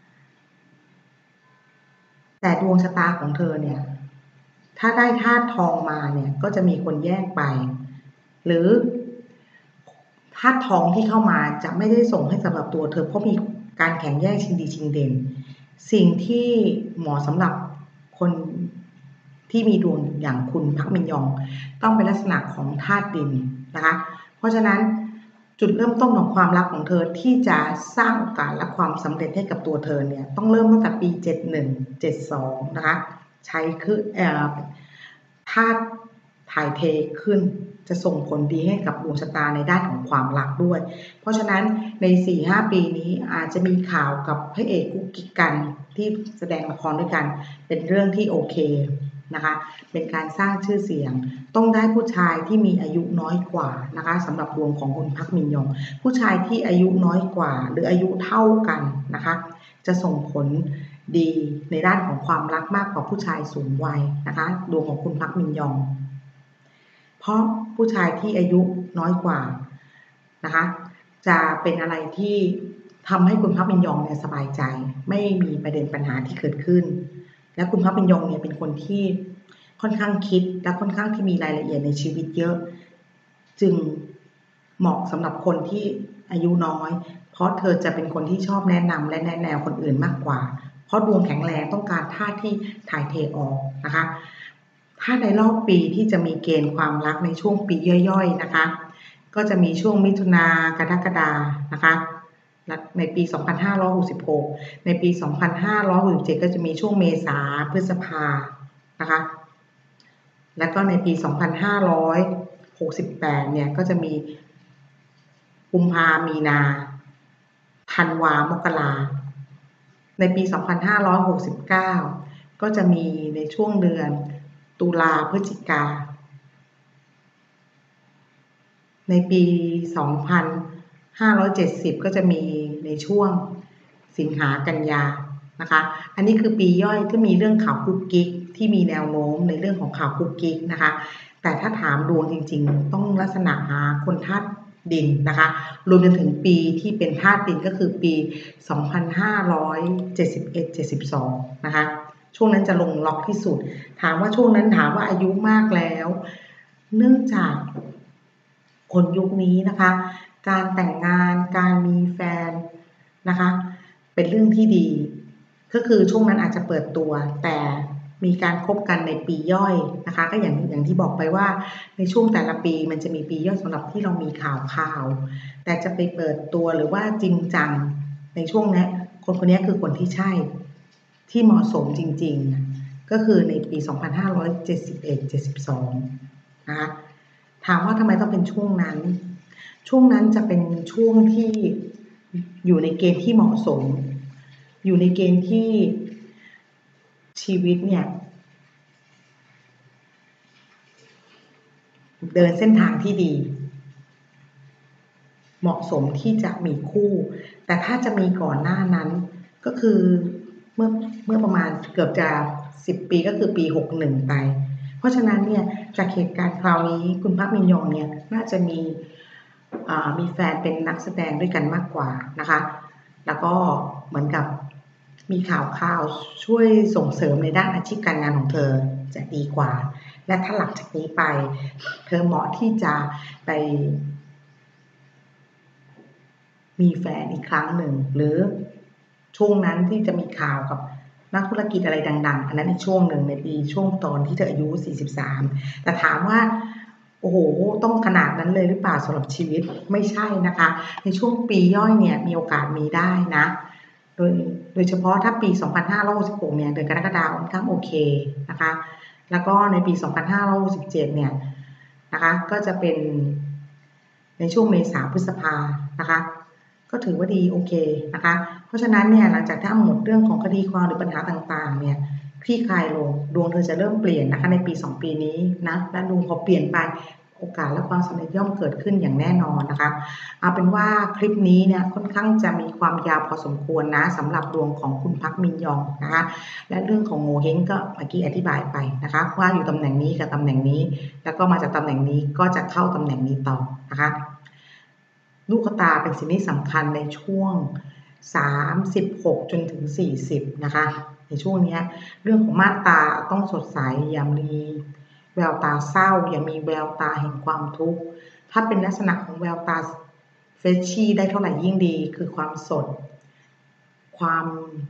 แต่ดวงชะตาของเธอเนี่ยถ้าได้ธาตุทองมาเนี่ยก็จะมีคนแย่งไปหรือธาตุทองที่เข้ามาจะไม่ได้ส่งให้สำหรับตัวเธอเพราะมีการแข่งแย่งชิงดีชิงเด่นสิ่งที่เหมาะสำหรับคนที่มีดวงอย่างคุณพักมินยองต้องเป็นลักษณะของธาตุดินนะคะเพราะฉะนั้นจุดเริ่มต้นของความรักของเธอที่จะสร้างโอกาสและความสำเร็จให้กับตัวเธอเนี่ยต้องเริ่มตั้งแต่ปีเจ็ดสิบเอ็ด เจ็ดสิบสองนะคะใช้คือเอ่อธาตุถ่ายเทขึ้นจะส่งผลดีให้กับดวงชะตาในด้านของความรักด้วยเพราะฉะนั้นใน สี่ถึงห้า ปีนี้อาจจะมีข่าวกับพระเอกกุ๊กกิ๊กกันที่แสดงละครด้วยกันเป็นเรื่องที่โอเคนะคะเป็นการสร้างชื่อเสียงต้องได้ผู้ชายที่มีอายุน้อยกว่านะคะสำหรับดวงของคุณพักมินยองผู้ชายที่อายุน้อยกว่าหรืออายุเท่ากันนะคะจะส่งผลดีในด้านของความรักมากกว่าผู้ชายสูงวัยนะคะดวงของคุณพักมินยองเพราะผู้ชายที่อายุน้อยกว่านะคะจะเป็นอะไรที่ทำให้คุณพักมินยองเนี่ยสบายใจไม่มีประเด็นปัญหาที่เกิดขึ้นและคุณพักมินยองเนี่ยเป็นคนที่ค่อนข้างคิดและค่อนข้างที่มีรายละเอียดในชีวิตเยอะจึงเหมาะสำหรับคนที่อายุน้อยเพราะเธอจะเป็นคนที่ชอบแนะนำและแนะแนวคนอื่นมากกว่าเพราะดวงแข็งแรงต้องการธาตุที่ถ่ายเทออกนะคะถ้าในรอบปีที่จะมีเกณฑ์ความรักในช่วงปีย่อยๆนะคะก็จะมีช่วงมิถุนากรกฎานะคะในปี สองพันห้าร้อยหกสิบหก ในปี สองพันห้าร้อยหกสิบเจ็ด ก็จะมีช่วงเมษาพฤษภานะคะแล้วก็ในปี สองพันห้าร้อยหกสิบแปด เนี่ยก็จะมีกุมภามีนาธันวามกราในปี สองพันห้าร้อยหกสิบเก้า ก็จะมีในช่วงเดือนตุลาพฤศจิกาในปี สองพันห้าร้อยเจ็ดสิบ ก็จะมีในช่วงสิงหากันยานะคะอันนี้คือปีย่อยที่มีเรื่องข่าวกุ๊กกิ๊กที่มีแนวโน้มในเรื่องของข่าวกุ๊กกิ๊กนะคะแต่ถ้าถามดวงจริงๆต้องลักษณะหาคนธาตุดินนะคะรวมจนถึงปีที่เป็นธาตุดินก็คือปี สองพันห้าร้อยเจ็ดสิบเอ็ด เจ็ดสิบสอง นะคะช่วงนั้นจะลงล็อกที่สุดถามว่าช่วงนั้นถามว่าอายุมากแล้วเนื่องจากคนยุคนี้นะคะการแต่งงานการมีแฟนนะคะเป็นเรื่องที่ดีก็คือช่วงนั้นอาจจะเปิดตัวแต่มีการคบกันในปีย่อยนะคะก็อย่างอย่างที่บอกไปว่าในช่วงแต่ละปีมันจะมีปีย่อยสำหรับที่เรามีข่าวข่าวแต่จะไปเปิดตัวหรือว่าจริงจังในช่วงนี้คนคนนี้คือคนที่ใช่ที่เหมาะสมจริงๆก็คือในปี สองพันห้าร้อยเจ็ดสิบเอ็ด เจ็ดสิบสอง นะคะถามว่าทำไมต้องเป็นช่วงนั้นช่วงนั้นจะเป็นช่วงที่อยู่ในเกณฑ์ที่เหมาะสมอยู่ในเกณฑ์ที่ชีวิตเนี่ยเดินเส้นทางที่ดีเหมาะสมที่จะมีคู่แต่ถ้าจะมีก่อนหน้านั้นก็คือเมื่อเมื่อประมาณเกือบจะสิบปีก็คือปีหกสิบเอ็ดไปเพราะฉะนั้นเนี่ยจากเหตุการณ์คราวนี้คุณพักมินยองเนี่ยน่าจะมีมีแฟนเป็นนักแสดงด้วยกันมากกว่านะคะแล้วก็เหมือนกับมีข่าวข่าวช่วยส่งเสริมในด้านอาชีพการงานของเธอจะดีกว่าและถ้าหลังจากนี้ไปเธอเหมาะที่จะไปมีแฟนอีกครั้งหนึ่งหรือช่วงนั้นที่จะมีข่าวกับนักธุรกิจอะไรดังๆอันนั้นในช่วงหนึ่งในปีช่วงตอนที่เธออายุสี่สิบสามแต่ถามว่าโอ้โหต้องขนาดนั้นเลยหรือเปล่าสำหรับชีวิตไม่ใช่นะคะในช่วงปีย่อยเนี่ยมีโอกาสมีได้นะโดยโดยเฉพาะถ้าปี สองพันห้าร้อยหกสิบหก เนี่ยเดือนกรกฎาคมค่อนข้างโอเคนะคะแล้วก็ในปี สองพันห้าร้อยหกสิบเจ็ด เนี่ยนะคะก็จะเป็นในช่วงเมษาพฤษภานะคะก็ถือว่าดีโอเคนะคะเพราะฉะนั้นเนี่ยหลังจากที่หมดเรื่องของคดีความหรือปัญหาต่างๆเนี่ยคลี่คลายลงดวงเธอจะเริ่มเปลี่ยนนะคะในปีสองปีนี้นะและดวงพอเปลี่ยนไปโอกาสและความสำเร็จย่อมเกิดขึ้นอย่างแน่นอนนะคะเอาเป็นว่าคลิปนี้เนี่ยค่อนข้างจะมีความยาวพอสมควรนะสำหรับดวงของคุณพักมินยองนะคะและเรื่องของโงเฮงก็เมื่อกี้อธิบายไปนะคะว่าอยู่ตำแหน่งนี้กับตำแหน่งนี้แล้วก็มาจากตำแหน่งนี้ก็จะเข้าตำแหน่งนี้ต่อนะคะลูกตาเป็นสิ่งที่สำคัญในช่วงสามสิบหกจนถึงสี่สิบนะคะในช่วงนี้เรื่องของม่านตาต้องสดใสอย่ามีแววตาเศร้าอย่ามีแววตาแห่งความทุกข์ถ้าเป็นลักษณะของแววตาเฟชชี่ได้เท่าไหร่ยิ่งดีคือความสดความ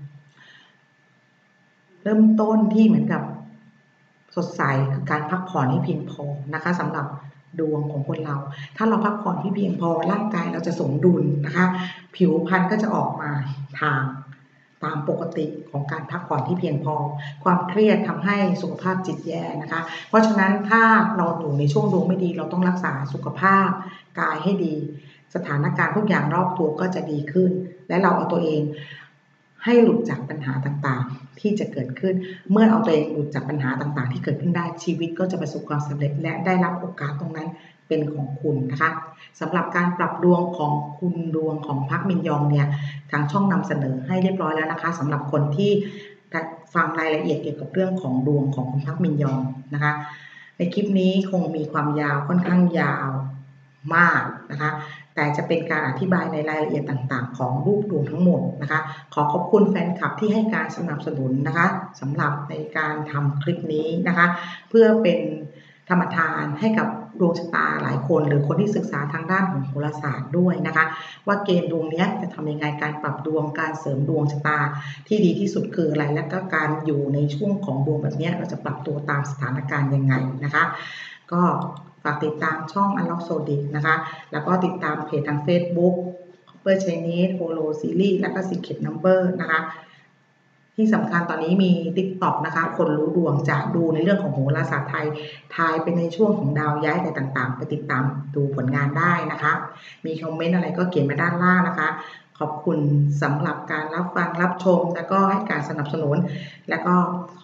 เริ่มต้นที่เหมือนกับสดใสคือการพักผ่อนให้เพียงพอนะคะสำหรับดวงของคนเราถ้าเราพักผ่อนที่เพียงพอร่างกายเราจะสมดุลนะคะผิวพรรณก็จะออกมาทางตามปกติของการพักผ่อนที่เพียงพอความเครียดทำให้สุขภาพจิตแย่นะคะเพราะฉะนั้นถ้าเราอยู่ในช่วงดวงไม่ดีเราต้องรักษาสุขภาพกายให้ดีสถานการณ์ทุกอย่างรอบตัวก็จะดีขึ้นและเราเอาตัวเองให้หลุดจากปัญหาต่างๆที่จะเกิดขึ้นเมื่อเอาตัวเองหลุดจากปัญหาต่างๆที่เกิดขึ้นได้ชีวิตก็จะประสบความสำเร็จและได้รับโอกาสตรงนั้นเป็นของคุณนะคะสำหรับการปรับดวงของคุณดวงของพักมินยองเนี่ยทางช่องนำเสนอให้เรียบร้อยแล้วนะคะสำหรับคนที่ฟังรายละเอียดเกี่ยวกับเรื่องของดวงของคุณพักมินยองนะคะในคลิปนี้คงมีความยาวค่อนข้างยาวมากนะคะแต่จะเป็นการอธิบายในรายละเอียดต่างๆของรูปดวงทั้งหมดนะคะขอขอบคุณแฟนคลับที่ให้การสนับสนุนนะคะสำหรับในการทำคลิปนี้นะคะเพื่อเป็นธรรมทานให้กับดวงชะตาหลายคนหรือคนที่ศึกษาทางด้านของโหราศาสตร์ด้วยนะคะว่าเกณฑ์ดวงนี้จะทำยังไงการปรับดวงการเสริมดวงชะตาที่ดีที่สุดคืออะไรและก็การอยู่ในช่วงของดวงแบบนี้เราจะปรับตัวตามสถานการณ์ยังไงนะคะก็ฝากติดตามช่อง Unlock Zodiac นะคะแล้วก็ติดตามเพจทาง Facebook Copper Chinese Holo Series และก็ Secret Number นะคะที่สำคัญตอนนี้มี TikTok นะคะคนรู้ดวงจะดูในเรื่องของโหราศาสตร์ไทยทายเป็นในช่วงของดาวย้ายอะไรต่างๆไปติดตามดูผลงานได้นะคะมีคอมเมนต์อะไรก็เขียนมาด้านล่างนะคะขอบคุณสำหรับการรับฟังรับชมแล้วก็ให้การสนับสนุนแล้วก็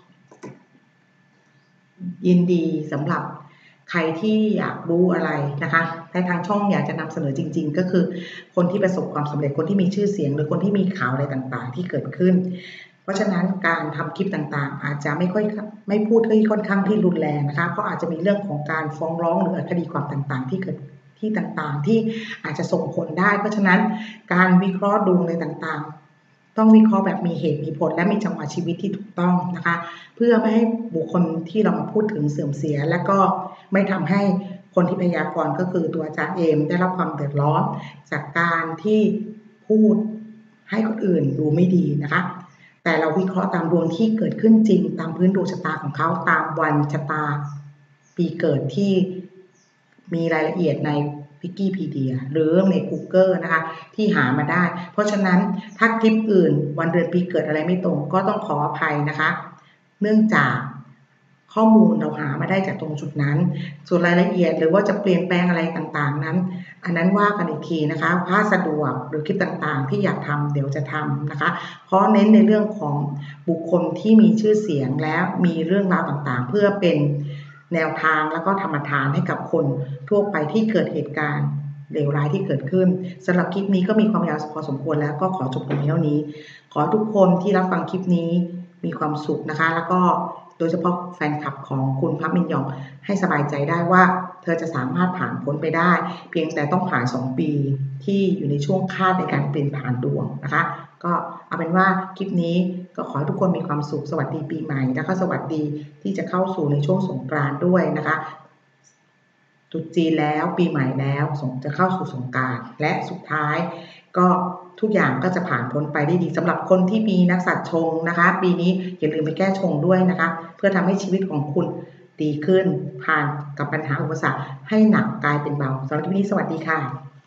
ยินดีสำหรับใครที่อยากรู้อะไรนะคะในทางช่องอยากจะนำเสนอจริงๆก็คือคนที่ประสบความสำเร็จคนที่มีชื่อเสียงหรือคนที่มีข่าวอะไรต่างๆที่เกิดขึ้นเพราะฉะนั้นการทำคลิปต่างๆอาจจะไม่ค่อยไม่พูดที่ค่อนข้างที่รุนแรงนะคะเพราะอาจจะมีเรื่องของการฟ้องร้องหรือคดีความต่างๆที่เกิดที่ต่างๆที่อาจจะส่งผลได้เพราะฉะนั้นการวิเคราะห์ดูอะไรต่างๆต้องวิเคราะห์แบบมีเหตุมีผลและมีจังหวะชีวิตที่ถูกต้องนะคะเพื่อไม่ให้บุคคลที่เรามาพูดถึงเสื่อมเสียและก็ไม่ทำให้คนที่พยากรณ์ก็คือตัวอาจารย์เอมได้รับความเดือดร้อนจากการที่พูดให้คนอื่นดูไม่ดีนะคะแต่เราวิเคราะห์ตามดวงที่เกิดขึ้นจริงตามพื้นดวงชะตาของเขาตามวันชะตาปีเกิดที่มีรายละเอียดในวิกิพีเดียหรือใน Google นะคะที่หามาได้เพราะฉะนั้นถ้าคลิปอื่นวันเดือนปีเกิดอะไรไม่ตรงก็ต้องขออภัยนะคะเนื่องจากข้อมูลเราหามาได้จากตรงจุดนั้นส่วนรายละเอียดหรือว่าจะเปลี่ยนแปลงอะไรต่างๆนั้นอันนั้นว่ากันอีกทีนะคะถ้าสะดวกหรือคลิปต่างๆที่อยากทำเดี๋ยวจะทำนะคะเพราะเน้นในเรื่องของบุคคลที่มีชื่อเสียงและมีเรื่องราวต่างๆเพื่อเป็นแนวทางแล้วก็ธรรมทานให้กับคนทั่วไปที่เกิดเหตุการณ์เลวร้ายที่เกิดขึ้นสำหรับคลิปนี้ก็มีความยาวพอสมควรแล้วก็ขอจบตรงเท่านี้ขอทุกคนที่รับฟังคลิปนี้มีความสุขนะคะแล้วก็โดยเฉพาะแฟนคลับของคุณพับมินยองให้สบายใจได้ว่าเธอจะสามารถผ่านพ้นไปได้เพียงแต่ต้องผ่านสองปีที่อยู่ในช่วงคาดในการเปลี่ยนผ่านดวงนะคะก็เอาเป็นว่าคลิปนี้ก็ขอให้ทุกคนมีความสุขสวัสดีปีใหม่แล้วก็สวัสดีที่จะเข้าสู่ในช่วงสงกรานต์ด้วยนะคะตรุษจีนแล้วปีใหม่แล้วจะเข้าสู่สงกรานต์และสุดท้ายก็ทุกอย่างก็จะผ่านพ้นไปได้ดีสำหรับคนที่มีนักษัตริย์ชงนะคะปีนี้อย่าลืมไปแก้ชงด้วยนะคะเพื่อทำให้ชีวิตของคุณดีขึ้นผ่านกับปัญหาอุปสรรคให้หนักกลายเป็นเบาสำหรับวันนี้สวัสดีค่ะ